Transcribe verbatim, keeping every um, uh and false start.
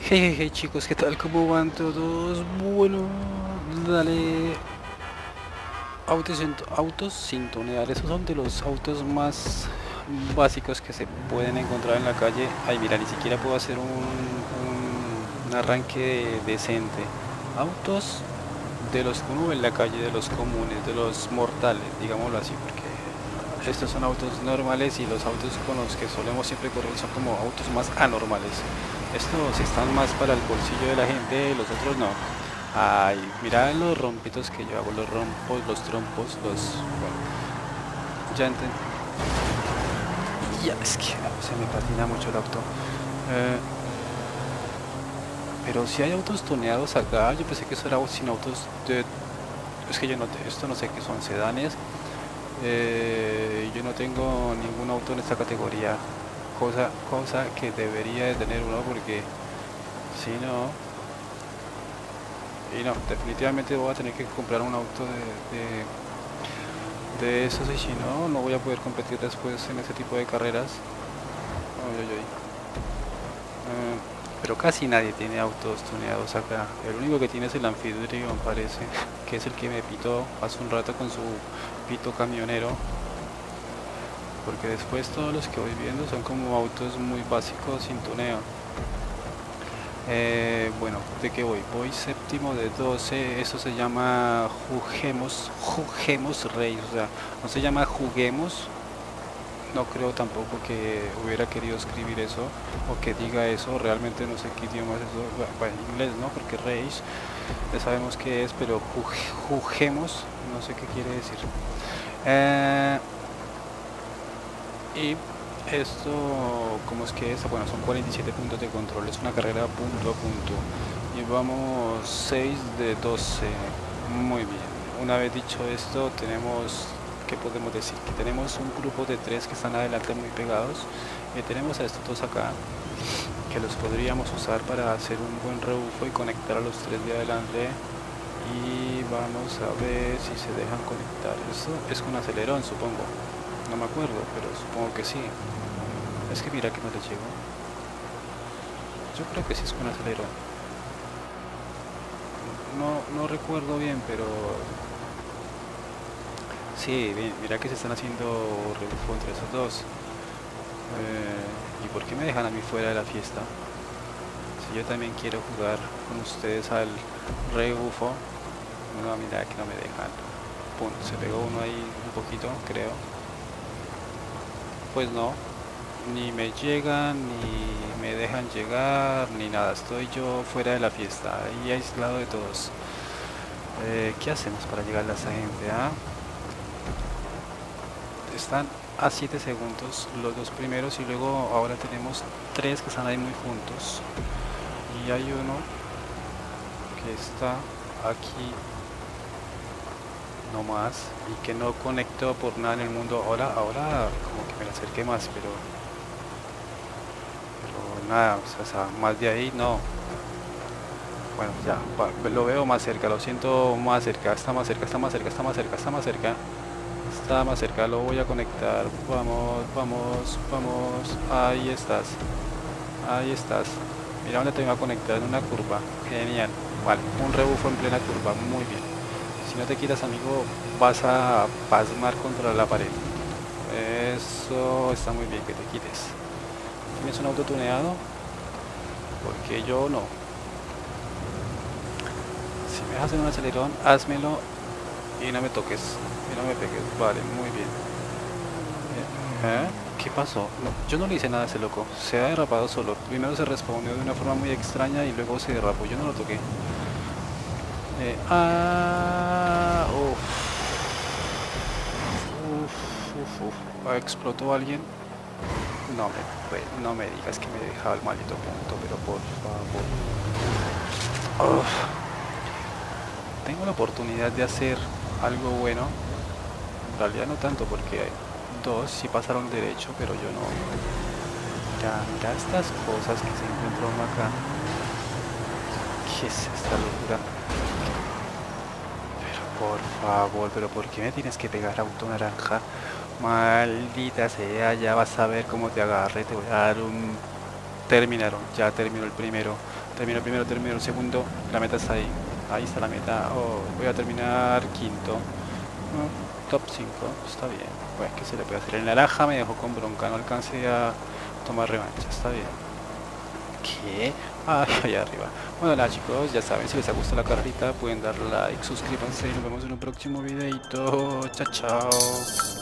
Hey, hey, hey chicos, ¿qué tal? ¿Cómo van todos? Bueno, dale. Autos, sin- autos sin tunear, esos son de los autos más básicos que se pueden encontrar en la calle. Ay, mira, ni siquiera puedo hacer un, un, un arranque decente. Autos de los que uno ve en la calle, de los comunes, de los mortales, digámoslo así, porque estos son autos normales y los autos con los que solemos siempre correr son como autos más anormales. Estos están más para el bolsillo de la gente, los otros no. Ay, mira los rompitos que yo hago, los rompos, los trompos, los... Bueno, ya entendí. Ya, es que se me patina mucho el auto. Eh, pero si hay autos tuneados acá, yo pensé que eso era sin autos de... Es que yo no, esto no sé qué son, sedanes. Eh, yo no tengo ningún auto en esta categoría, cosa, cosa que debería de tener uno porque si no, y no, definitivamente voy a tener que comprar un auto de, de, de esos y si no, no voy a poder competir después en ese tipo de carreras. Ay, ay, ay. Eh, pero casi nadie tiene autos tuneados acá. El único que tiene es el anfitrión, parece, que es el que me pitó hace un rato con su pito camionero. Porque después todos los que voy viendo son como autos muy básicos sin tuneo. Eh, bueno, ¿de qué voy? Voy séptimo de doce, eso se llama Juguemos, Juguemos Rey, o sea, no se llama Juguemos, no creo tampoco que hubiera querido escribir eso o que diga eso, realmente no sé qué idioma es eso, bueno, inglés no, porque Reis ya sabemos qué es, pero Juguemos, no sé qué quiere decir. Eh, Y esto, ¿cómo es que es? Bueno, son cuarenta y siete puntos de control, es una carrera punto a punto. Y vamos seis de doce. Muy bien. Una vez dicho esto, tenemos, ¿qué podemos decir? Que tenemos un grupo de tres que están adelante muy pegados. Y tenemos a estos dos acá, que los podríamos usar para hacer un buen rebufo y conectar a los tres de adelante. Y vamos a ver si se dejan conectar. Esto es con acelerón, supongo. No me acuerdo, pero supongo que sí. Es que mira que no le llego. Yo creo que sí es con acelerón. No, no recuerdo bien, pero... Sí, bien, mira que se están haciendo rebufo entre esos dos. Eh, ¿Y por qué me dejan a mí fuera de la fiesta? Si yo también quiero jugar con ustedes al rebufo. No, mira que no me dejan. Pum, se pegó uno ahí un poquito, creo. Pues no, ni me llegan, ni me dejan llegar, ni nada. Estoy yo fuera de la fiesta y aislado de todos. Eh, ¿Qué hacemos para llegar a esa gente? ¿Ah? Están a siete segundos los dos primeros y luego ahora tenemos tres que están ahí muy juntos. Y hay uno que está aquí nomás y que no conectó por nada en el mundo. Ahora, ahora como que me la acerqué más, pero... Pero nada, o sea, más de ahí no. Bueno, ya, va, lo veo más cerca, lo siento más cerca, está más cerca, está más cerca, está más cerca, está más cerca. Está más cerca, lo voy a conectar. Vamos, vamos, vamos. Ahí estás. Ahí estás. Mira dónde te voy a conectar, en una curva. Genial. Vale, un rebufo en plena curva. Muy bien. Si no te quitas, amigo, vas a pasmar contra la pared. Eso está muy bien, que te quites. ¿Tienes un auto tuneado? Porque yo no. Si me dejas en un acelerón, házmelo y no me toques. Y no me pegues. Vale, muy bien. ¿Eh? ¿Qué pasó? No, yo no le hice nada a ese loco. Se ha derrapado solo. Primero se respondió de una forma muy extraña y luego se derrapó. Yo no lo toqué. Eh, ah, uf. Uf, uf, uf. ¿Explotó alguien? No me, pues, no me digas que me dejaba el maldito punto, pero por favor. Uf. Tengo la oportunidad de hacer algo bueno. En realidad no tanto porque hay dos sí pasaron derecho, pero yo no. Mira, mira estas cosas que se encuentra uno acá. ¿Qué es esta locura? Pero por favor, pero ¿por qué me tienes que pegar auto naranja? Maldita sea, ya vas a ver cómo te agarre. Te voy a dar un... Terminaron, ya terminó el primero. Termino primero, termino segundo. La meta está ahí. Ahí está la meta. Oh, voy a terminar quinto. Oh, top cinco. Está bien. Pues, ¿qué se le puede hacer? El naranja me dejó con bronca. No alcancé a tomar revancha. Está bien. ¿Qué? Ay, allá arriba. Bueno, nada chicos, ya saben, si les ha gustado la carrerita pueden dar like, suscríbanse y nos vemos en un próximo videito. Chao, chao.